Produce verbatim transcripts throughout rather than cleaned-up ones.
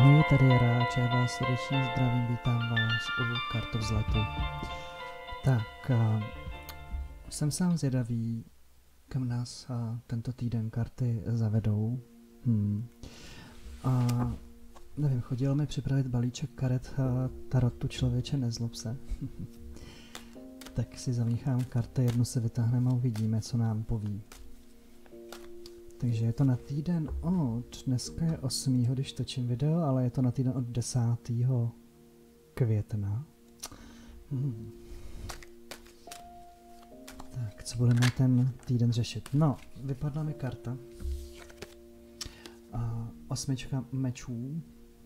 Ahoj, tady je Ráč, já vás srdečně zdravím, vítám vás u kartovzletu. Tak, a, jsem sám zvědavý, kam nás a, tento týden karty zavedou. Hmm. A nevím, chodil mi připravit balíček karet a, tarotu Člověče nezlob se. Tak si zamíchám karty, jednu se vytáhneme a uvidíme, co nám poví. Takže je to na týden od, dneska je osmého když točím video, ale je to na týden od desátého května. Hmm. Tak, co budeme ten týden řešit? No, vypadla mi karta. A osmička mečů.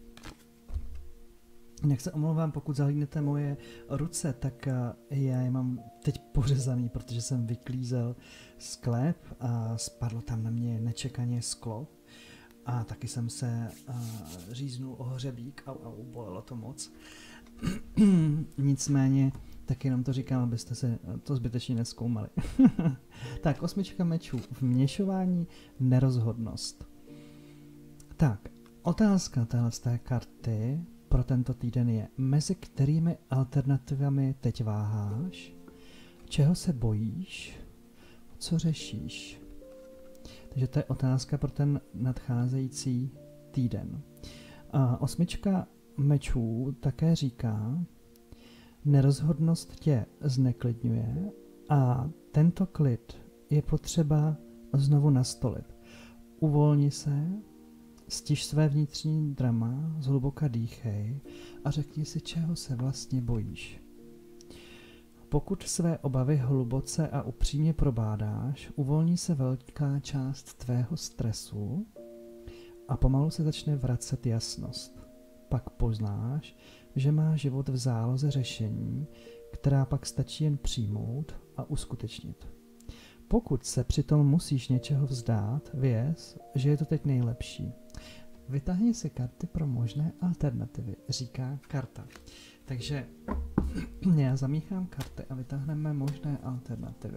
Jak se omlouvám, pokud zahlídnete moje ruce, tak já je mám teď pořezaný, protože jsem vyklízel sklep a spadlo tam na mě nečekaně sklo. A taky jsem se uh, říznul o hřebík, au, au, bolelo to moc. Nicméně, tak jenom to říkám, abyste se to zbytečně nezkoumali. Tak, osmička mečů. Vměšování, nerozhodnost. Tak, otázka téhleté karty pro tento týden je, mezi kterými alternativami teď váháš, čeho se bojíš, co řešíš. Takže to je otázka pro ten nadcházející týden. A osmička mečů také říká, nerozhodnost tě zneklidňuje a tento klid je potřeba znovu nastolit. Uvolni se, stiž své vnitřní drama, zhluboka dýchej a řekni si, čeho se vlastně bojíš. Pokud své obavy hluboce a upřímně probádáš, uvolní se velká část tvého stresu a pomalu se začne vracet jasnost. Pak poznáš, že má život v záloze řešení, která pak stačí jen přijmout a uskutečnit. Pokud se přitom musíš něčeho vzdát, věz, že je to teď nejlepší. Vytáhni si karty pro možné alternativy, říká karta. Takže já zamíchám karty a vytáhneme možné alternativy.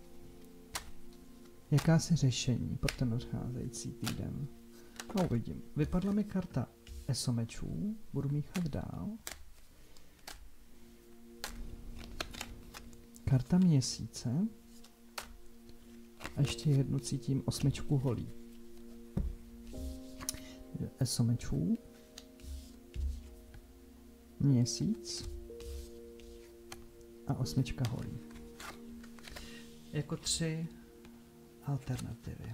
Jaká si řešení pro ten nadcházející týden? No, uvidím. Vypadla mi karta eso mečů, budu míchat dál. Karta měsíce. A ještě jednu cítím osmičku holí. eso mečů. Měsíc. A osmička holí. Jako tři alternativy.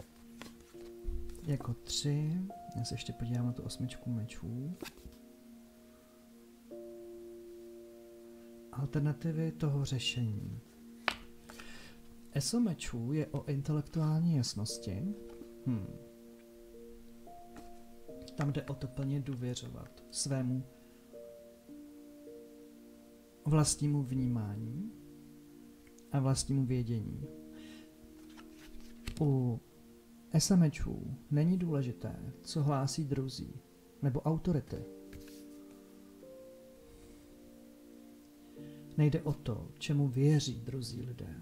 Jako tři. Já se ještě podívám na tu osmičku mečů. Alternativy toho řešení. eso mečů je o intelektuální jasnosti. Hmm. Tam jde o to plně důvěřovat svému vlastnímu vnímání a vlastnímu vědění. U esa mečů není důležité, co hlásí druzí nebo autority. Nejde o to, čemu věří druzí lidé.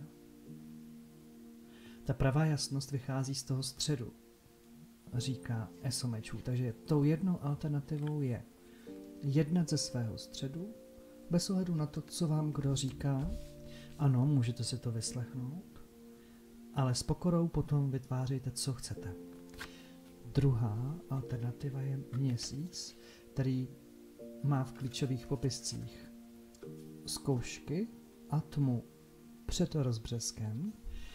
Ta pravá jasnost vychází z toho středu, říká eso mečů. Takže tou jednou alternativou je jednat ze svého středu, bez ohledu na to, co vám kdo říká. Ano, můžete si to vyslechnout, ale s pokorou potom vytvářejte, co chcete. Druhá alternativa je měsíc, který má v klíčových popiscích zkoušky a tmu před rozbřeskem.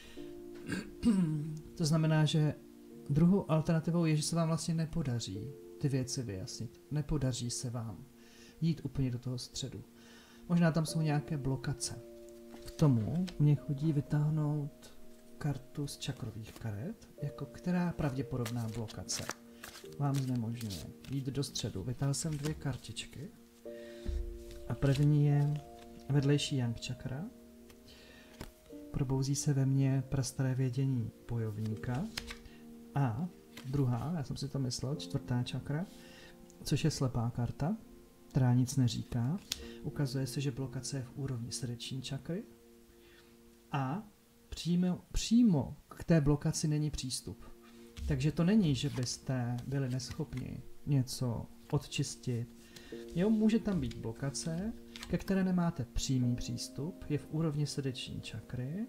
To znamená, že druhou alternativou je, že se vám vlastně nepodaří ty věci vyjasnit. Nepodaří se vám jít úplně do toho středu. Možná tam jsou nějaké blokace. K tomu mě chodí vytáhnout kartu z čakrových karet, jako která pravděpodobná blokace vám znemožňuje jít do středu. Vytáhl jsem dvě kartičky a první je vedlejší yang čakra. Probouzí se ve mně prastaré vědění bojovníka. A druhá, já jsem si to myslel, čtvrtá čakra, což je slepá karta, která nic neříká. Ukazuje se, že blokace je v úrovni srdeční čakry a přímo, přímo k té blokaci není přístup. Takže to není, že byste byli neschopni něco odčistit. Jo, může tam být blokace, ke které nemáte přímý přístup, je v úrovni srdeční čakry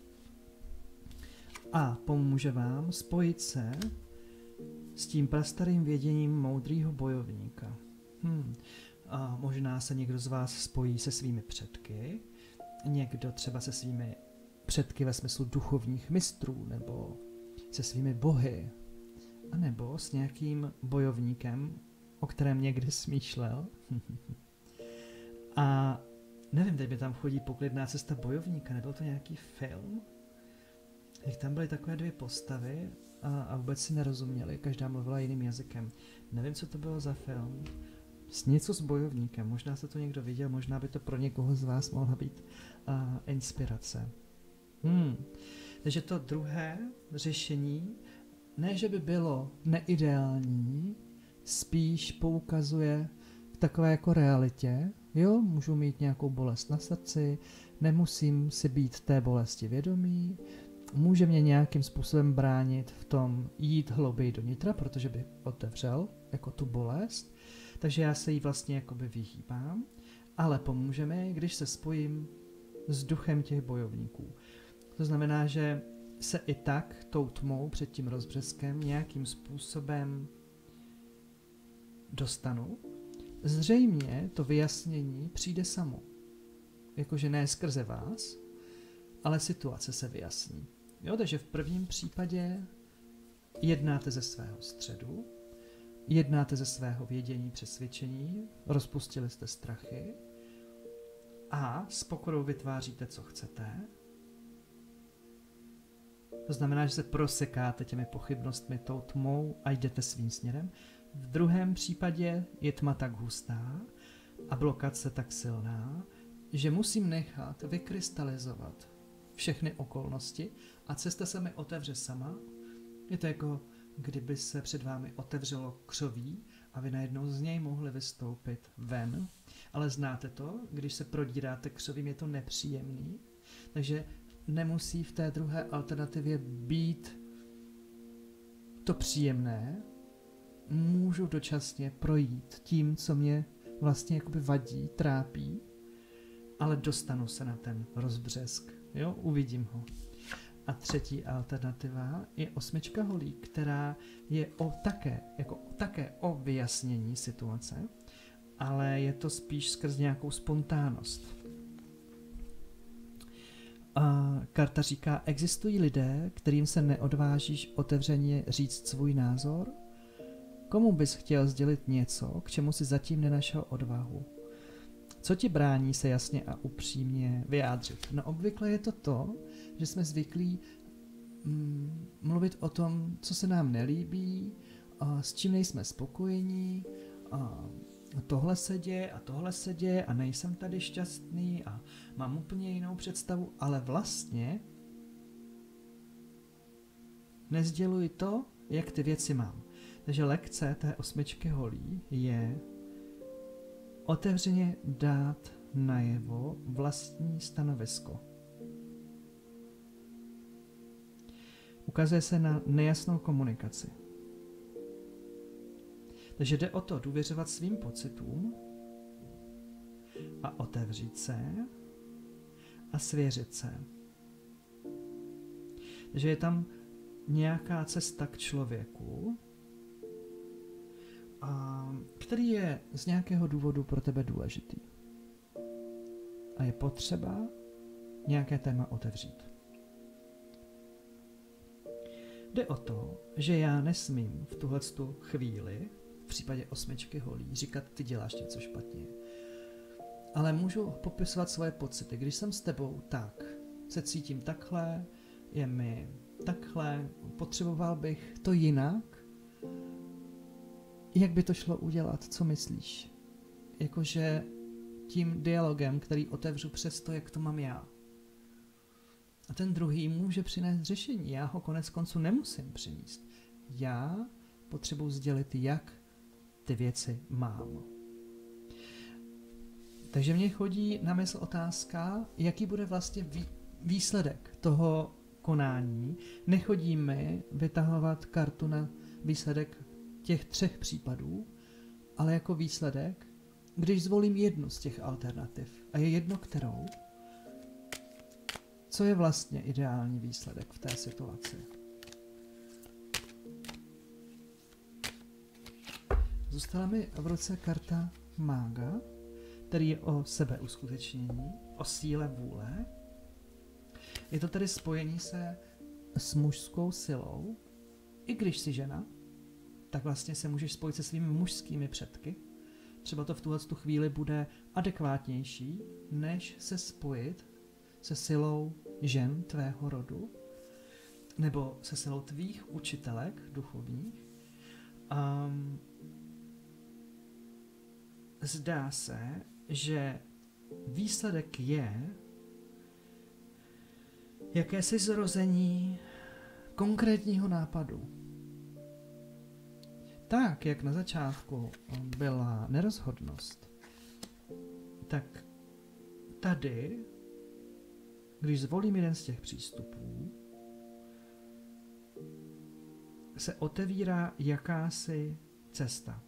a pomůže vám spojit se s tím prastarým věděním moudrýho bojovníka. Hmm. A možná se někdo z vás spojí se svými předky, někdo třeba se svými předky ve smyslu duchovních mistrů, nebo se svými bohy, anebo s nějakým bojovníkem, o kterém někdy smýšlel. A nevím, teď mi tam chodí Poklidná cesta bojovníka, nebyl to nějaký film? Jak tam byly takové dvě postavy a, a vůbec si nerozuměli, každá mluvila jiným jazykem. Nevím, co to bylo za film. S něco s bojovníkem, možná se to někdo viděl, možná by to pro někoho z vás mohla být uh, inspirace. Hmm. Takže to druhé řešení, ne že by bylo neideální, spíš poukazuje k takové jako realitě. Jo, můžu mít nějakou bolest na srdci, nemusím si být té bolesti vědomý, může mě nějakým způsobem bránit v tom jít hlouběji do nitra, protože by otevřel jako tu bolest, takže já se jí vlastně jakoby vyhýbám, ale pomůže mi, když se spojím s duchem těch bojovníků. To znamená, že se i tak tou tmou před tím rozbřeskem nějakým způsobem dostanu. Zřejmě to vyjasnění přijde samo. Jakože ne skrze vás, ale situace se vyjasní. Jo, takže v prvním případě jednáte ze svého středu, jednáte ze svého vědění, přesvědčení, rozpustili jste strachy a s pokorou vytváříte, co chcete. To znamená, že se prosekáte těmi pochybnostmi, tou tmou a jdete svým směrem. V druhém případě je tma tak hustá a blokace tak silná, že musím nechat vykrystalizovat všechny okolnosti a cesta se mi otevře sama. Je to jako kdyby se před vámi otevřelo křoví a vy najednou z něj mohli vystoupit ven. Ale znáte to, když se prodíráte křovím, je to nepříjemný. Takže nemusí v té druhé alternativě být to příjemné. Můžu dočasně projít tím, co mě vlastně jakoby vadí, trápí, ale dostanu se na ten rozbřesk. Jo, uvidím ho. A třetí alternativa je osmička holí, která je o také, jako také o vyjasnění situace, ale je to spíš skrz nějakou spontánnost. A karta říká, existují lidé, kterým se neodvážíš otevřeně říct svůj názor? Komu bys chtěl sdělit něco, k čemu si zatím nenašel odvahu? Co ti brání se jasně a upřímně vyjádřit? No obvykle je to to, že jsme zvyklí mm, mluvit o tom, co se nám nelíbí, a s čím nejsme spokojení, a tohle se děje a tohle se děje a nejsem tady šťastný a mám úplně jinou představu, ale vlastně nezděluji to, jak ty věci mám. Takže lekce té osmičky holí je otevřeně dát najevo vlastní stanovisko. Ukazuje se na nejasnou komunikaci. Takže jde o to důvěřovat svým pocitům a otevřít se a svěřit se. Takže je tam nějaká cesta k člověku, a který je z nějakého důvodu pro tebe důležitý. A je potřeba nějaké téma otevřít. Jde o to, že já nesmím v tuhletu chvíli, v případě osmičky holí, říkat, ty děláš něco špatně. Ale můžu popisovat svoje pocity. Když jsem s tebou, tak se cítím takhle, je mi takhle, potřeboval bych to jinak. Jak by to šlo udělat? Co myslíš? Jakože tím dialogem, který otevřu přes to, jak to mám já. A ten druhý může přinést řešení. Já ho konec konců nemusím přinést. Já potřebuji sdělit, jak ty věci mám. Takže mě chodí na mysl otázka, jaký bude vlastně výsledek toho konání. Nechodí mi vytahovat kartu na výsledek těch třech případů, ale jako výsledek, když zvolím jednu z těch alternativ, a je jedno kterou, co je vlastně ideální výsledek v té situaci. Zůstala mi v ruce karta mága, který je o sebeuskutečnění, o síle vůle. Je to tedy spojení se s mužskou silou. I když jsi žena, tak vlastně se můžeš spojit se svými mužskými předky. Třeba to v tuhle tu chvíli bude adekvátnější, než se spojit se silou žen tvého rodu, nebo se silou tvých učitelek duchovních. Um, zdá se, že výsledek je jakési zrození konkrétního nápadu. Tak, jak na začátku byla nerozhodnost, tak tady, když zvolím jeden z těch přístupů, se otevírá jakási cesta.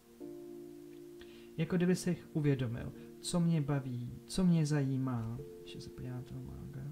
Jako kdyby si uvědomil, co mě baví, co mě zajímá. Ještě se podívám toho mága.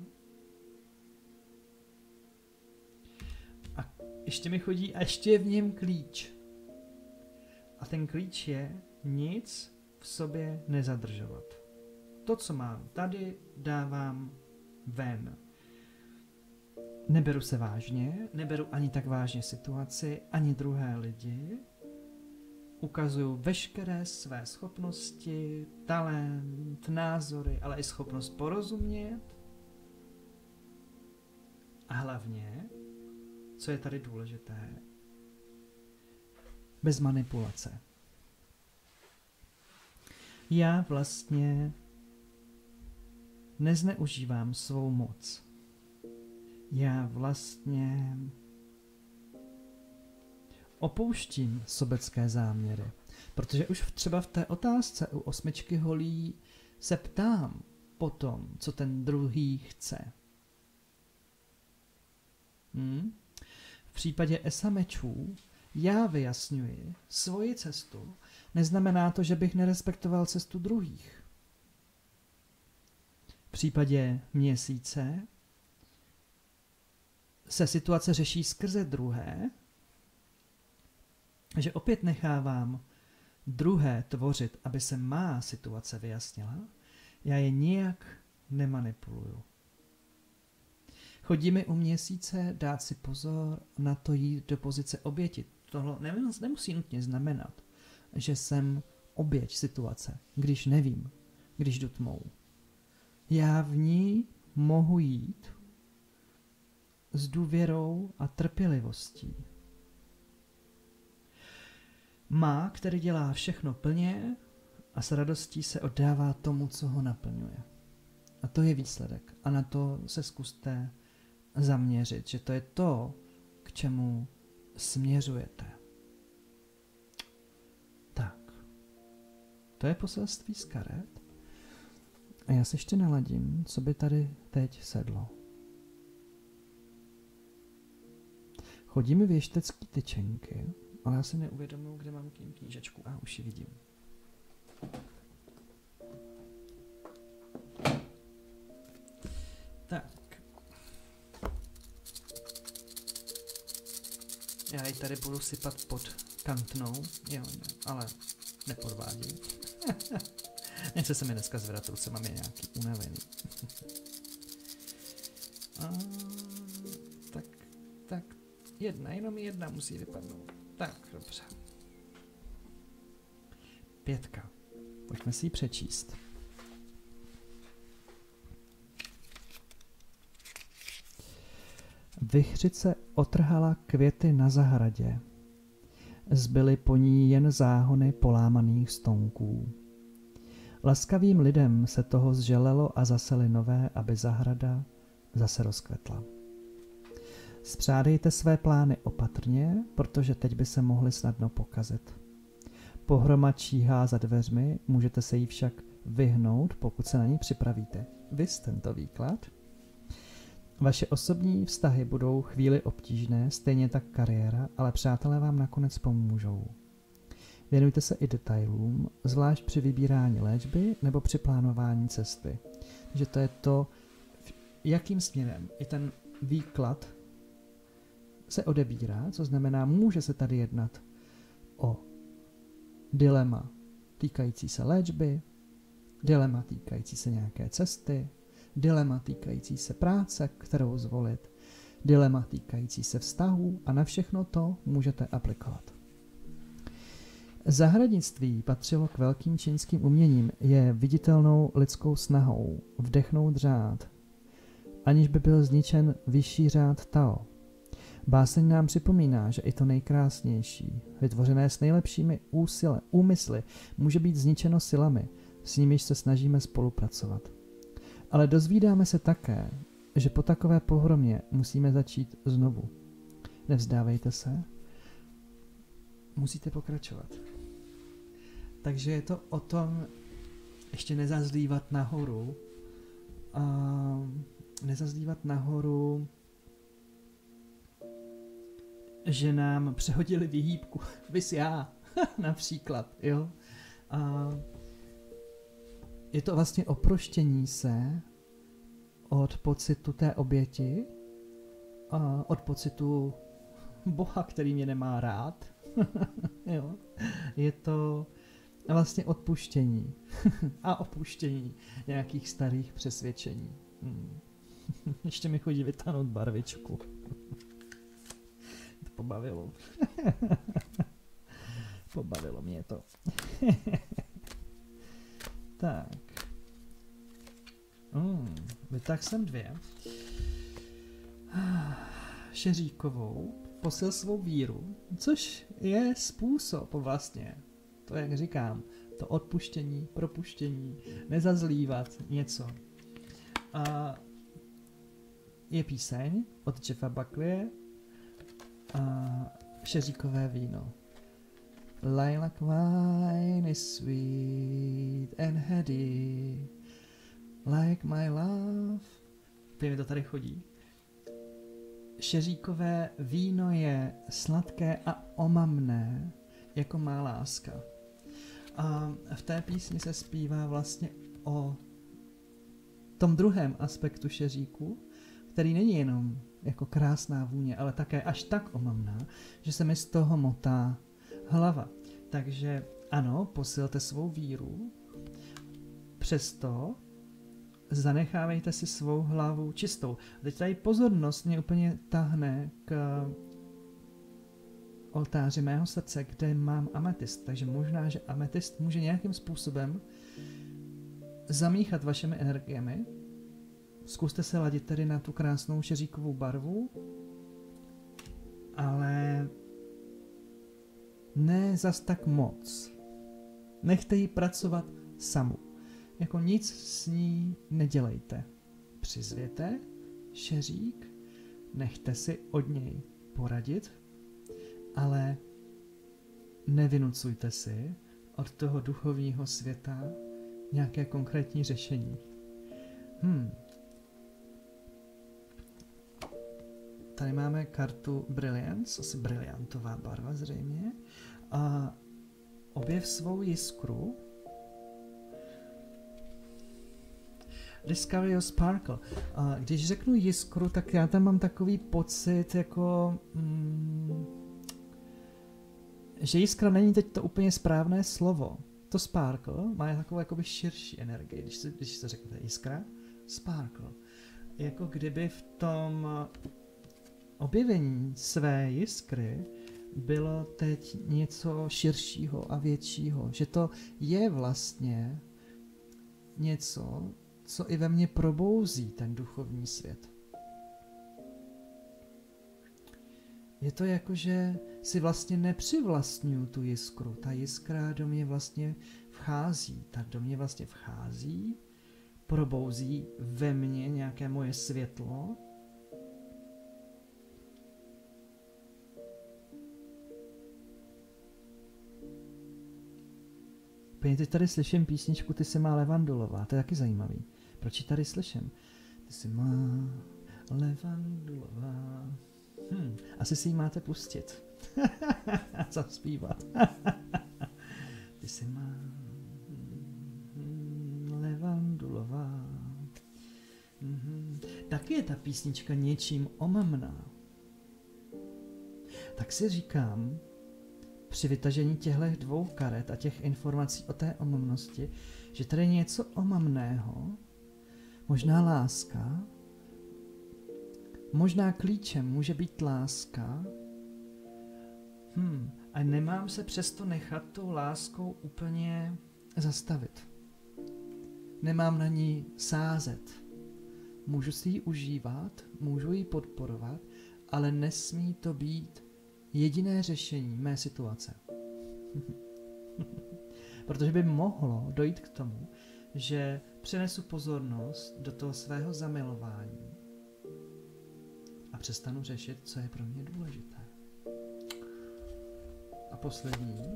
A ještě mi chodí, a ještě je v něm klíč. A ten klíč je nic v sobě nezadržovat. To, co mám tady, dávám ven. Neberu se vážně, neberu ani tak vážně situaci, ani druhé lidi. Ukazuju veškeré své schopnosti, talent, názory, ale i schopnost porozumět. A hlavně, co je tady důležité, bez manipulace. Já vlastně nezneužívám svou moc. Já vlastně opouštím sobecké záměry. Protože už třeba v té otázce u osmičky holí se ptám po tom, co ten druhý chce. Hmm? V případě esa mečů já vyjasňuji svoji cestu. Neznamená to, že bych nerespektoval cestu druhých. V případě měsíce se situace řeší skrze druhé, že opět nechávám druhé tvořit, aby se má situace vyjasnila, já je nijak nemanipuluju. Chodí mi u měsíce dát si pozor na to jít do pozice oběti. Tohle nemusí nutně znamenat, že jsem oběť situace, když nevím, když jdu tmou. Já v ní mohu jít s důvěrou a trpělivostí. Má, který dělá všechno plně a s radostí se oddává tomu, co ho naplňuje. A to je výsledek. A na to se zkuste zaměřit, že to je to, k čemu směřujete. Tak. To je poselství z karet. A já se ještě naladím, co by tady teď sedlo. Chodí mi věštecký tyčenky, ale já si neuvědomuji, kde mám tím knížečku. A už ji vidím. Tak. Já ji tady budu sypat pod kantnou. Jo, ne, ale nepodvádím. Nechce se mi dneska zvedat ruce, mám je nějaký unavený. A, tak, tak, jedna, jenom jedna musí vypadnout. Tak, dobře. Pětka. Pojďme si ji přečíst. Vichřice otrhala květy na zahradě. Zbyly po ní jen záhony polámaných stonků. Laskavým lidem se toho zželelo a zaseli nové, aby zahrada zase rozkvetla. Spřádejte své plány opatrně, protože teď by se mohly snadno pokazit. Pohroma číhá za dveřmi, můžete se jí však vyhnout, pokud se na ní připravíte. Vys tento výklad. Vaše osobní vztahy budou chvíli obtížné, stejně tak kariéra, ale přátelé vám nakonec pomůžou. Věnujte se i detailům, zvlášť při vybírání léčby nebo při plánování cesty. Takže to je to, jakým směrem i ten výklad se odebírá, co znamená, může se tady jednat o dilema týkající se léčby, dilema týkající se nějaké cesty, dilema týkající se práce, kterou zvolit, dilema týkající se vztahů a na všechno to můžete aplikovat. Zahradnictví patřilo k velkým čínským uměním, je viditelnou lidskou snahou vdechnout řád, aniž by byl zničen vyšší řád Tao. Báseň nám připomíná, že i to nejkrásnější, vytvořené s nejlepšími úsile, úmysly, může být zničeno silami, s nimiž se snažíme spolupracovat. Ale dozvídáme se také, že po takové pohromě musíme začít znovu. Nevzdávejte se, musíte pokračovat. Takže je to o tom ještě nezazlívat nahoru, a nezazlívat nahoru, že nám přehodili výhýbku, vys já, například, jo. A je to vlastně oproštění se od pocitu té oběti, a od pocitu Boha, který mě nemá rád, jo. Je to vlastně odpuštění a opuštění nějakých starých přesvědčení. Hmm. Ještě mi chodí vytáhnout barvičku. To pobavilo. Pobavilo mě to. Tak. Hmm. Vytáhl jsem dvě. Šeříkovou, posil svou víru, což je způsob vlastně, to jak říkám, to odpuštění, propuštění, nezazlívat něco. A je píseň od Jeffa Buckleye a šeříkové víno. Lilac wine is sweet and heady, like my love. Pěkně mi to tady chodí. Šeříkové víno je sladké a omamné, jako má láska. A v té písni se zpívá vlastně o tom druhém aspektu šeříku, který není jenom jako krásná vůně, ale také až tak omamná, že se mi z toho motá hlava. Takže ano, posilte svou víru, přesto zanechávejte si svou hlavu čistou. Teď tady pozornost mě úplně tahne k oltáři mého srdce, kde mám ametist. Takže možná, že ametist může nějakým způsobem zamíchat vašimi energiemi. Zkuste se ladit tedy na tu krásnou šeříkovou barvu, ale ne zas tak moc. Nechte ji pracovat samu. Jako nic s ní nedělejte. Přizvěte šeřík, nechte si od něj poradit, ale nevynucujte si od toho duchovního světa nějaké konkrétní řešení. Hmm. Tady máme kartu Brilliance, asi briliantová barva zřejmě. A objev svou jiskru. Discover your sparkle. A když řeknu jiskru, tak já tam mám takový pocit, jako mm, že jiskra není teď to úplně správné slovo. To sparkle má takovou jakoby širší energii, když se, když se řekne jiskra, sparkle. Jako kdyby v tom objevení své jiskry bylo teď něco širšího a většího. Že to je vlastně něco, co i ve mně probouzí ten duchovní svět. Je to jako, že si vlastně nepřivlastňuju tu jiskru. Ta jiskra do mě vlastně vchází. Ta do mě vlastně vchází, probouzí ve mně nějaké moje světlo. Pěkně teď tady slyším písničku Ty jsi má levandulová, to je taky zajímavý. Proč ji tady slyším? Ty jsi má levandulová. Hm, asi si ji máte pustit. Zaspívat. Ty jsi má levandulová. Mhm. Taky je ta písnička něčím omamná. Tak si říkám, při vytažení těchto dvou karet a těch informací o té omamnosti, že tady je něco omamného, možná láska, možná klíčem může být láska, hmm, a nemám se přesto nechat tou láskou úplně zastavit. Nemám na ní sázet. Můžu si ji užívat, můžu ji podporovat, ale nesmí to být jediné řešení mé situace. Protože by mohlo dojít k tomu, že přenesu pozornost do toho svého zamilování a přestanu řešit, co je pro mě důležité. A poslední.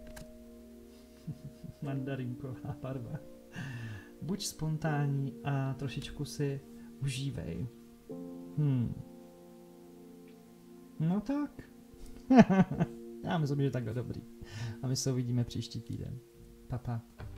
Mandarinková barva. Buď spontánní a trošičku si užívej. Hmm. No tak. Já myslím, že takhle dobrý. A my se uvidíme příští týden. Pa, pa.